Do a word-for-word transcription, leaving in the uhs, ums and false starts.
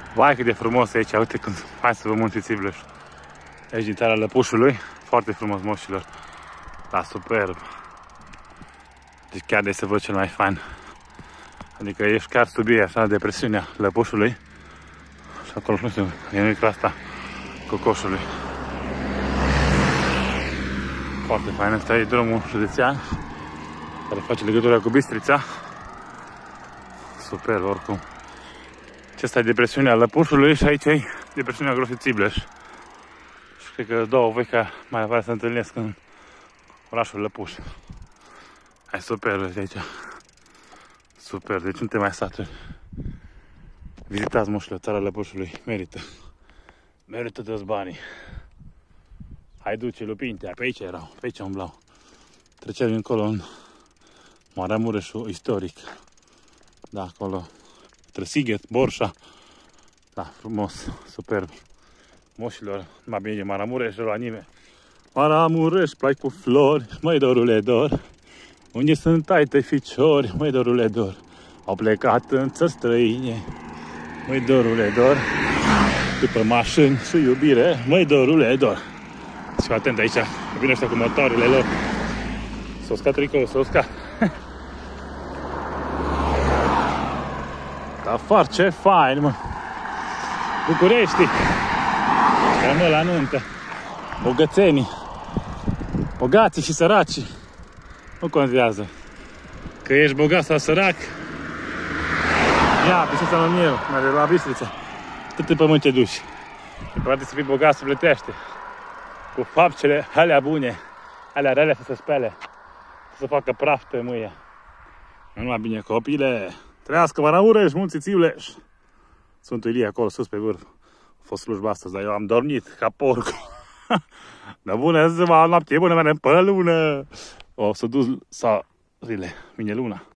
Vai cât de frumos e aici, uite când... Hai să vă munții Țibleș. Aici din țara Lăpușului, foarte frumos, moșilor. Da, superb. Deci chiar de să văd cel mai fain. Adică ești chiar sub ei, așa, de presiunea Lăpușului. Și acolo, nu știu, e micul asta, Cocoșului. Foarte fain, ăsta e drumul județean care face legătura cu Bistrița. Super, oricum. Acesta e depresiunea Lăpușului și aici e depresiunea Grosul Țibleș. Și cred că două vechi mai apare să întâlnesc în orașul Lăpuș. Hai, super, vezi aici. Super, deci nu te mai saturi. Vizitați, moșilor, țara Lăpușului, merită. Merită toți banii. Hai, duce, Lupintea, pe aici erau, pe aici umblau. Treceam încolo în Maramureșul istoric. Da, acolo. Trăsighet, Borșa. Da, frumos, superb. Moșilor, mai bine de Maramureș, la nimeni. Maramureș, plai cu flori, măi dorule dor. Unde sunt ai tăi ficiori, măi dorule dor. Au plecat în țări străine, măi dorule dor. După mașini și iubire, măi dorule dor. Și atent aici, vine ăștia cu motoarele lor. S-o uscat tricou, s-o uscat. Afară, ce fain, mă! București! Rămâne la nuntă. Bogățenii. Bogații și săraci. Nu contează. Că ești bogat sau sărac. Ia, Bistrița mă mie, merge la Bistrița. Tot în pământ te duci. Și poate să fii bogat, să plătește. Cu faptele alea bune, alea rele să se spele. Să se facă praf pe mâie. Nu numai bine, copile. Trăiască Maramureș, munții Țibleș. Sfântul Ilie acolo sus pe vârf. A fost slujba astăzi, dar eu am dormit ca porc. Dar bună ziua, noapte bună, merem pe lună. O să duc soarele, mine luna.